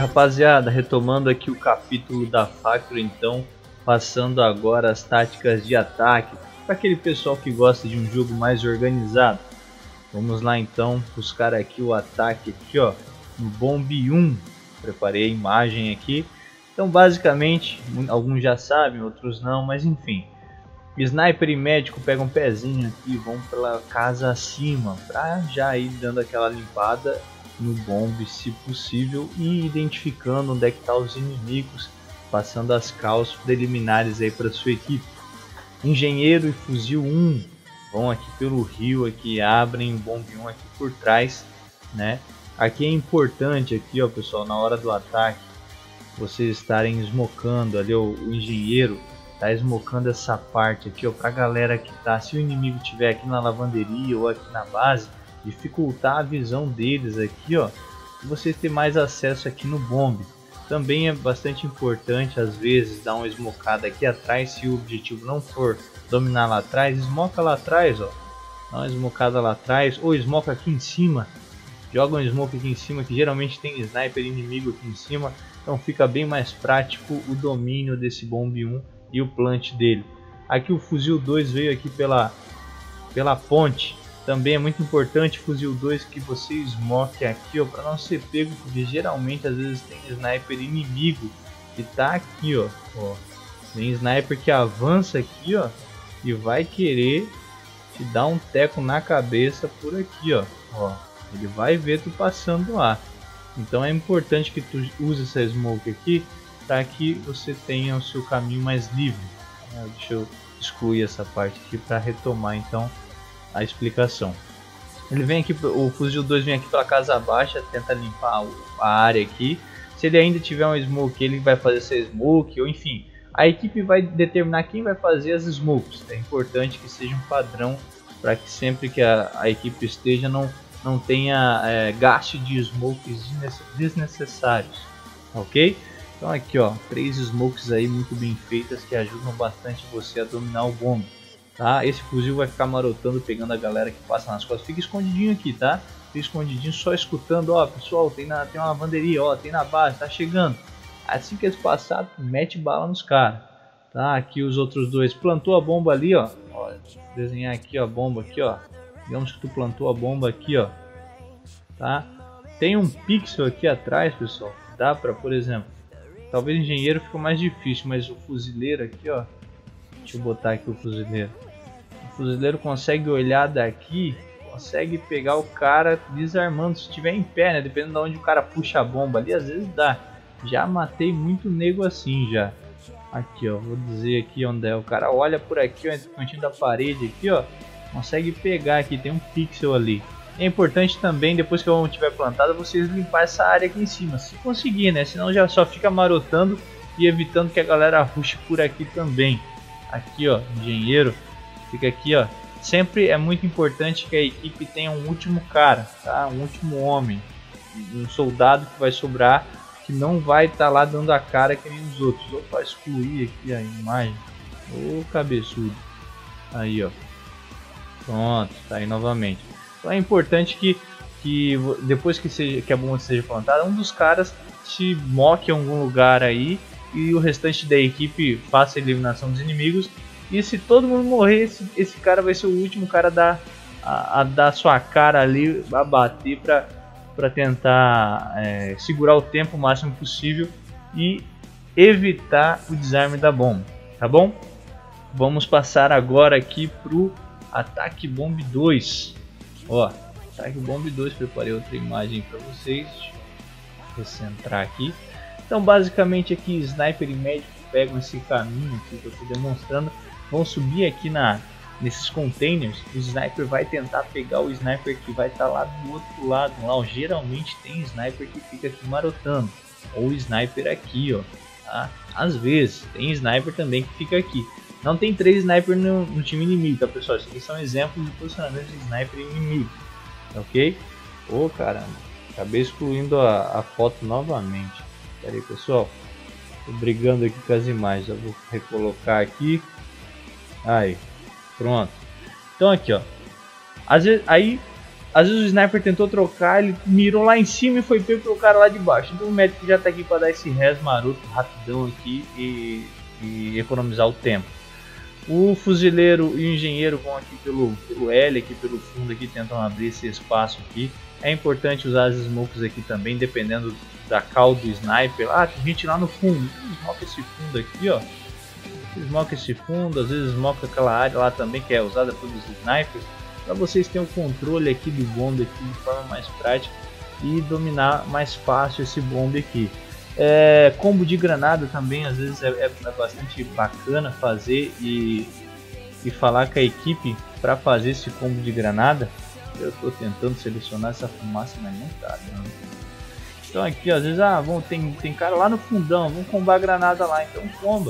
Rapaziada, retomando aqui o capítulo da Factory, então, passando agora as táticas de ataque para aquele pessoal que gosta de um jogo mais organizado. Vamos lá então buscar aqui o ataque aqui, ó, no Bomb 1. Preparei a imagem aqui. Então, basicamente, alguns já sabem, outros não, mas enfim. Sniper e médico pegam um pezinho aqui e vão pela casa acima para já ir dando aquela limpada no bombe, se possível, e identificando onde é que estão os inimigos, passando as calls preliminares aí para sua equipe. Engenheiro e fuzil 1 vão aqui pelo rio, aqui abrem o bombe 1 aqui por trás, né? Aqui é importante aqui, ó, pessoal, na hora do ataque, vocês estarem smocando ali, ó, o engenheiro tá smocando essa parte aqui, ó, pra galera que tá, se o inimigo tiver aqui na lavanderia ou aqui na base, dificultar a visão deles aqui, ó, e você ter mais acesso aqui no bombe. Também é bastante importante às vezes dar uma smocada aqui atrás, se o objetivo não for dominar lá atrás, smoca lá atrás, ó, dá uma smocada lá atrás, ou smoca aqui em cima, joga um smoke aqui em cima, que geralmente tem sniper inimigo aqui em cima, então fica bem mais prático o domínio desse bombe 1 e o plant dele. Aqui o fuzil 2 veio aqui pela ponte. Também é muito importante, fuzil 2, que você smoke aqui, ó, para não ser pego, porque geralmente às vezes tem sniper inimigo que tá aqui, ó. Tem sniper que avança aqui, ó, e vai querer te dar um teco na cabeça por aqui, ó. Ele vai ver tu passando lá. Então é importante que tu use essa smoke aqui para que você tenha o seu caminho mais livre. Deixa eu excluir essa parte aqui para retomar então a explicação. Ele vem aqui, o fuzil 2 vem aqui pela casa baixa, tenta limpar a área aqui. Se ele ainda tiver um smoke, ele vai fazer essa smoke, ou enfim, a equipe vai determinar quem vai fazer as smokes. É importante que seja um padrão para que sempre que a equipe esteja não tenha gasto de smokes desnecessários, ok? Então aqui, ó, 3 smokes aí muito bem feitas que ajudam bastante você a dominar o bombe. Tá? Esse fuzil vai ficar marotando, pegando a galera que passa nas costas. Fica escondidinho aqui, tá? Fica escondidinho, só escutando. Ó, pessoal, tem uma lavanderia, ó, tem na base, tá chegando. Assim que eles passarem, mete bala nos caras. Tá? Aqui os outros dois. Plantou a bomba ali, ó. Desenhar aqui, ó, a bomba aqui, ó. Digamos que tu plantou a bomba aqui, ó. Tá? Tem um pixel aqui atrás, pessoal. Dá pra, por exemplo, talvez engenheiro fica mais difícil, mas o fuzileiro aqui, ó. Deixa eu botar aqui o fuzileiro. O fuzileiro consegue olhar daqui, consegue pegar o cara desarmando, se estiver em pé, né? Dependendo de onde o cara puxa a bomba ali, às vezes dá. Já matei muito nego assim já. Aqui, ó, vou dizer aqui onde é. O cara olha por aqui, ó, entre o cantinho da parede aqui, ó. Consegue pegar aqui, tem um pixel ali. É importante também, depois que eu tiver plantado, vocês limpar essa área aqui em cima. Se conseguir, né? Senão já só fica marotando e evitando que a galera rushe por aqui também. Aqui, ó, engenheiro. Fica aqui, ó. Sempre é muito importante que a equipe tenha um último cara, tá? Um último homem, um soldado que vai sobrar, que não vai estar lá dando a cara que nem os outros. Opa, excluir aqui a imagem. Ô, cabeçudo. Aí, ó. Pronto, tá aí novamente. Então é importante que depois que a bomba seja plantada, um dos caras se moque em algum lugar aí e o restante da equipe faça a eliminação dos inimigos. E se todo mundo morrer, esse cara vai ser o último cara a dar sua cara ali, a bater para tentar segurar o tempo o máximo possível e evitar o desarme da bomba, tá bom? Vamos passar agora aqui pro ataque bomb 2. Ó, ataque bomb 2, preparei outra imagem para vocês. Deixa eu recentrar aqui. Então basicamente aqui sniper e médico pegam esse caminho aqui que eu estou demonstrando. Vão subir aqui nesses containers. O sniper vai tentar pegar o sniper que vai estar lá do outro lado. Lá, geralmente tem sniper que fica aqui marotando. Ou sniper aqui, ó. Tá? Às vezes tem sniper também que fica aqui. Não tem 3 sniper no time inimigo, tá, pessoal? Isso aqui são exemplos de posicionamento de sniper inimigo. Ok? Ô, caramba. Acabei excluindo a foto novamente. Pera aí, pessoal. Tô brigando aqui com as imagens. Eu vou recolocar aqui. Aí, pronto. Então aqui, ó. Às vezes, aí às vezes o sniper tentou trocar, ele mirou lá em cima e foi pego pelo cara lá de baixo. Então o médico já tá aqui para dar esse res maroto rapidão aqui e economizar o tempo. O fuzileiro e o engenheiro vão aqui pelo L, aqui pelo fundo, aqui tentam abrir esse espaço aqui. É importante usar as smokes aqui também, dependendo da cal do sniper. Ah, tem gente lá no fundo. Smoke esse fundo aqui, ó. Smoke esse fundo, às vezes smoke aquela área lá também que é usada pelos snipers. Para vocês terem o controle aqui do bombe aqui de forma mais prática e dominar mais fácil esse bombe aqui. Combo de granada também às vezes é bastante bacana fazer e falar com a equipe para fazer esse combo de granada. Eu estou tentando selecionar essa fumaça, mas não tá, não. Então aqui às vezes tem cara lá no fundão, vamos combar a granada lá, então comba.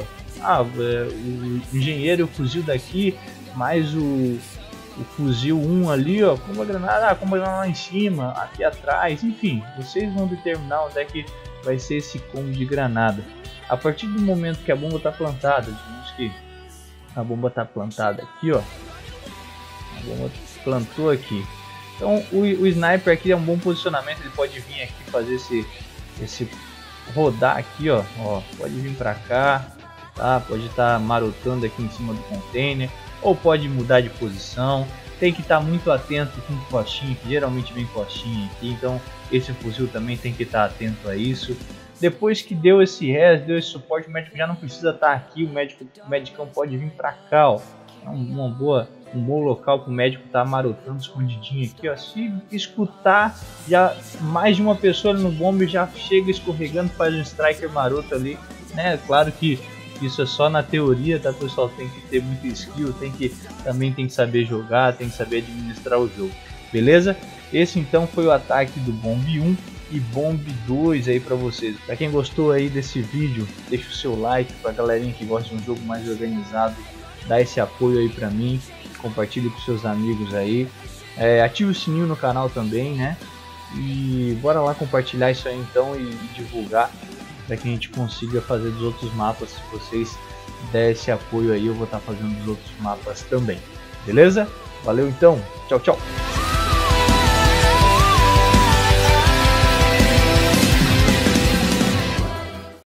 O engenheiro, o fuzil daqui, mais o fuzil 1 ali, ó, comba a granada, comba a granada lá em cima, aqui atrás, enfim, vocês vão determinar onde é que vai ser esse combo de granada. A partir do momento que a bomba está plantada, digamos que a bomba está plantada aqui, ó, a bomba plantou aqui. Então o sniper aqui é um bom posicionamento, ele pode vir aqui fazer esse rodar aqui, ó, pode vir para cá, tá? Pode estar marotando aqui em cima do container, ou pode mudar de posição. Tem que estar muito atento com costinha, que geralmente vem costinha aqui, então esse fuzil também tem que estar atento a isso. Depois que deu esse res, deu esse suporte, o médico já não precisa estar aqui, o medicão pode vir para cá, ó. É um bom local para o médico estar marotando escondidinho aqui, ó. Se escutar já mais de uma pessoa no bombe, já chega escorregando, faz um striker maroto ali, né? Claro que isso é só na teoria, tá, pessoal? Tem que ter muito skill, também tem que saber jogar, tem que saber administrar o jogo, beleza? Esse então foi o ataque do Bomb 1 e Bomb 2 aí para vocês. Para quem gostou aí desse vídeo, deixa o seu like, para galerinha que gosta de um jogo mais organizado, dá esse apoio aí para mim, compartilhe com seus amigos aí, ative o sininho no canal também, né? E bora lá compartilhar isso aí então e divulgar, para que a gente consiga fazer dos outros mapas. Se vocês der esse apoio aí, eu vou estar fazendo dos outros mapas também, beleza? Valeu então, tchau, tchau!